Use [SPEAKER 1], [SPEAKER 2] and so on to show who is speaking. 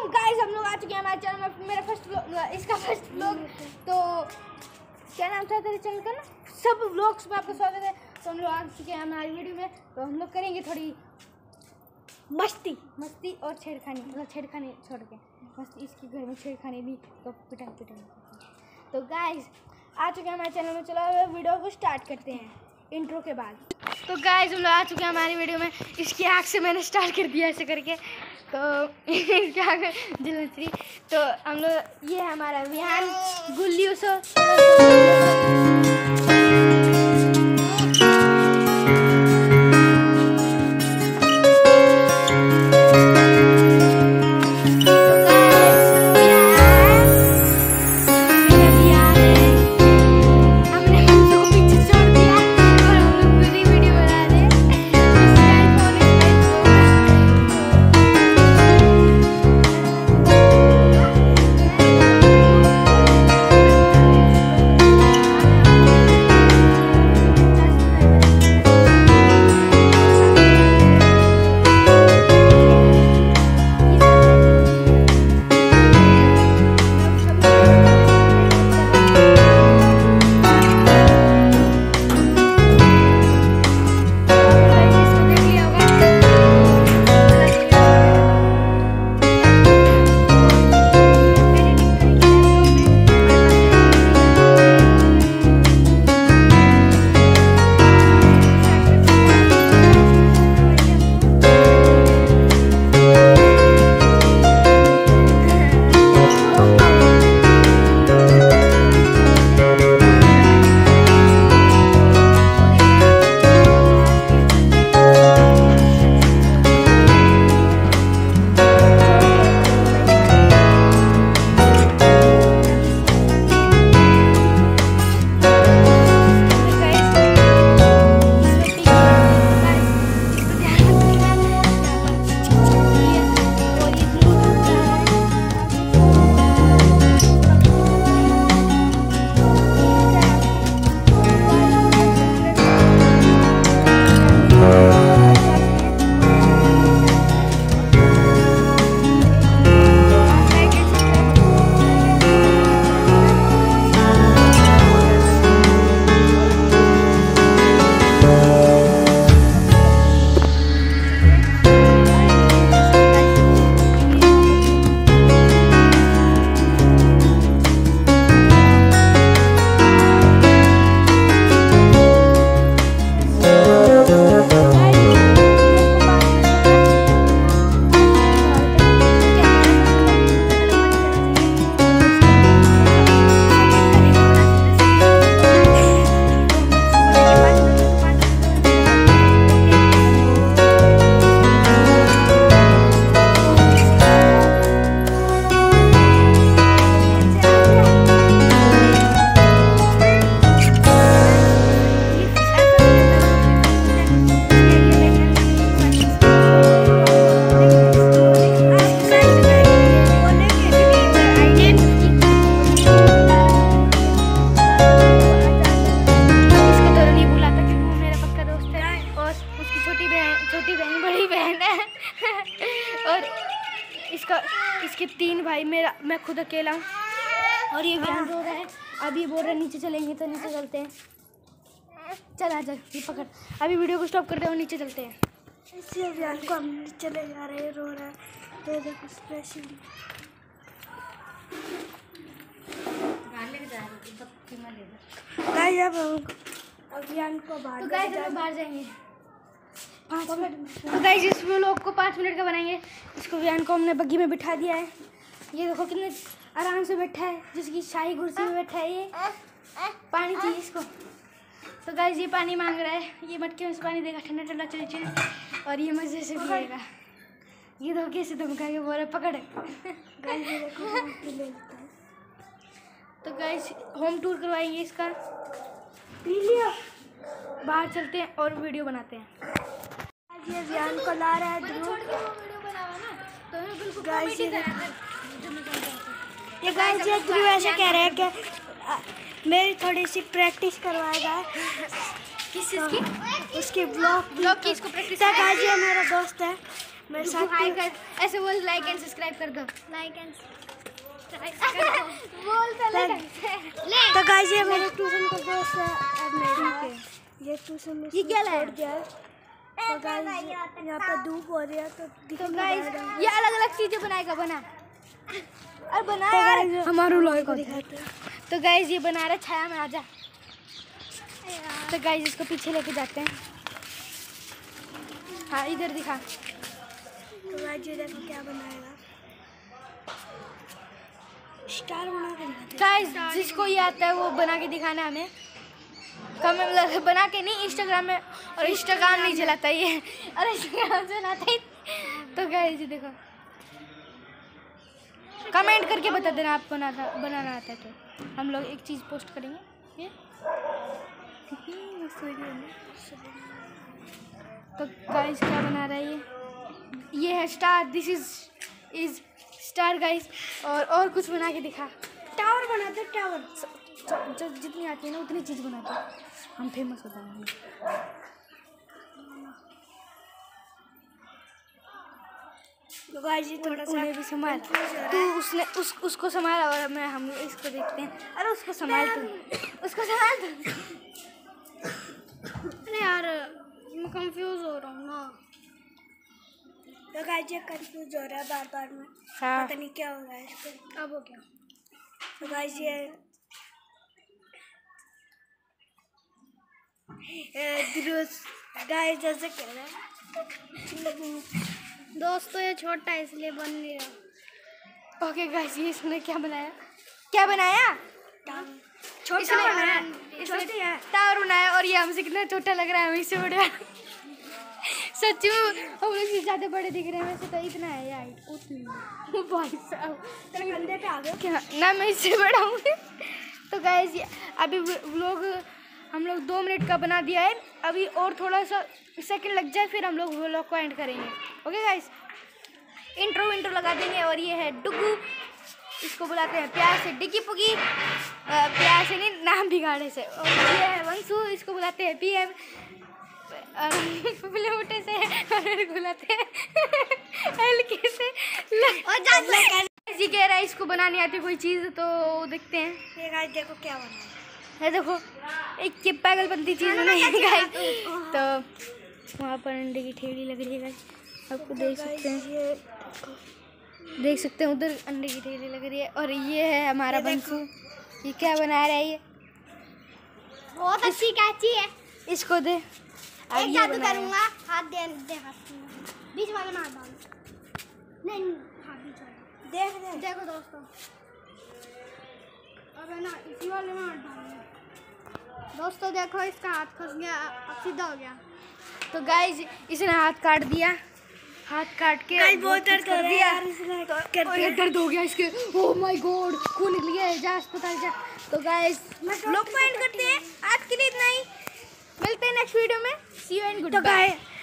[SPEAKER 1] Guys हम लोग आ चुके हैं हमारे चैनल में, मेरा फर्स्ट व्लॉग, इसका फर्स्ट व्लॉग। तो क्या नाम था तेरे चैनल का ना, सब व्लॉग्स में आपका स्वागत है। तो हम लोग आ चुके हैं हमारी वीडियो में। तो हम लोग करेंगे थोड़ी मस्ती और छेड़खानी, मतलब छेड़खानी छोड़ के मस्ती। इसके घर में छेड़खानी भी तो पिटाई। तो गाइस आ चुके हैं हमारे चैनल में, चलो वीडियो को स्टार्ट करते हैं इंट्रो के बाद। तो गाइस हम लोग आ चुके हैं हमारी वीडियो में। इसकी आँख से मैंने स्टार्ट कर दिया ऐसे करके, तो क्या जलनश्री। तो हम लोग, ये है हमारा विहान गुल्ली उसो। छोटी बहन बड़ी बहन है और इसके 3 भाई, मैं खुद अकेला हूँ। और ये विहान रो रहा है। अभी बोल रहे नीचे चलेंगे, तो नीचे चलते हैं। चल आ जा, ये पकड़। अभी वीडियो को स्टॉप करते हैं और नीचे चलते हैं। इसलिए विहान को हम नीचे ले जा रहे हैं, रो रहा है। तो देखो स्पेशली विहान को बाहर जाएंगे 5 मिनट। तो गाइस इस व्लॉग को 5 मिनट का बनाएंगे। इसको विहान को हमने बग्गी में बिठा दिया है। ये देखो कितने आराम से बैठा है, जिसकी शाही कुर्सी में बैठा है। ये पानी चाहिए इसको। तो गाइस ये पानी मांग रहा है। ये मटके में से पानी देगा, ठंडा ठंडा चल और ये मजे से पिएगा। ये देखो कैसे धमका के बोल रहा, पकड़। तो गाइस होम टूर करवाएंगे इसका। बाहर चलते हैं और वीडियो बनाते हैं। ये विहान को ला रहा है ध्रुव। गाइस ये ध्रुव ऐसे कह रहे हैं कि मेरी थोड़ी सी प्रैक्टिस करवाएगा। किस चीज़ की? उसकी ब्लॉग की इसको प्रैक्टिस। गाइस ये मेरा दोस्त है, मेरे साथ हाय कर, ऐसे बोल, लाइक एंड सब्सक्राइब कर दो, लाइक एंड बोल चले। तो गाइस ये मेरे ट्यूशन का दोस्त है, अब मेरी ये ट्यूशन में ये क्या छोड़ दिया है। तो गाइस यहाँ पर धूप हो रही है तो गाइस ये अलग अलग चीजें बनाएगा, बना और बना हमारे लोहे को दिखाते हैं। तो गाइस ये बना रहा छाया में, आजा। तो गाइस इसको पीछे लेके जाते हैं। हाँ इधर दिखा। तो गाइस ये देखो क्या बनाएगा, स्टार बना के दिखाते हैं। गाइस जिसको ये आता है वो बना के दिखाना हमें, मतलब बना के नहीं, इंस्टाग्राम में, और इंस्टाग्राम नहीं चलाता ये, और इंस्टाग्राम चलाता ही। तो गाइस ये देखो, कमेंट करके बता देना आपको बनाना आता है तो हम लोग एक चीज़ पोस्ट करेंगे ये। तो गाइस क्या बना रहा है ये है star, this is star guys. और कुछ बना के दिखा, टावर बनाते, टावर जितनी आती है ना उतनी चीज़ बनाते, हम फेमस हो जाएंगे। तो गाइस ये थोड़ा सा भी संभाल, तू उसको संभाल और हम इसको देखते हैं। अरे उसको संभाल तू, उसको संभाल तू। अरे यार मैं कंफ्यूज हो रहा हूँ ना। तो गाइस ये कंफ्यूज हो रहा है बार बार में, हाँ। पता नहीं क्या हो रहा है इसको, अब हो गया। तो गाइस ये गाइस जैसे कह रहा है दोस्तों ये छोटा है इसलिए बन नहीं रहा। ओके गाइस ये इसने क्या बनाया, छोटा बनाया, इसने टावर बनाया, और ये हमसे कितना छोटा लग रहा है, हमें इससे बड़ा। सच में हम लोग से ज़्यादा बड़े दिख रहे हैं, वैसे तो इतना है यार, उतना भाई साहब तेरे कंधे पे आ गए क्या ना, मैं इससे बड़ा हूँ। तो गाइस अभी हम लोग 2 मिनट का बना दिया है, अभी और थोड़ा सा सेकंड लग जाए फिर हम लोग व्लॉग को एंड करेंगे। ओके गाइस इंट्रो लगा देंगे। और ये है डुगू, इसको बुलाते हैं प्यार से डिग्गी पुगी, प्यार से नहीं नाम बिगाड़े से। और ये है वंशु, इसको बुलाते हैं पीएम, प्लेवटे से और बुलाते हैं हल्के से। और जी कह रहा है इसको बनानी आती कोई चीज़, तो देखते हैं। ये गाइस देखो क्या बना है, देखो एक पागलपंती चीज़ बनाई है गाइस। तो वहाँ पर अंडे की ठेली लग रही है गाइस, आपको देख सकते हैं उधर अंडे की ठेली लग रही है। और ये है हमारा बंसू, ये क्या बना रहा है, ये बहुत अच्छी कैची है, इसको दे। एक जादू करूँगा, हाथ दे हाथ बीच वाले में हाथ डाल, नहीं हाँ बीच वाले, देखो दोस्तों अब है ना इसी वाले में हाथ डाल। दोस्तों देखो इसका हाथ फंस गया, अब सीधा हो गया। तो गाइस इसने हाथ काट दिया, हाथ काट के बहुत दर्द कर दिया, और दर्द हो गया इसके। ओह माय गॉड खून निकल गया है, जा अस्पताल जा। तो गाइस लोग पॉइंट करते हैं, आज के लिए इतना ही, मिलते हैं नेक्स्ट वीडियो में, see you and good bye.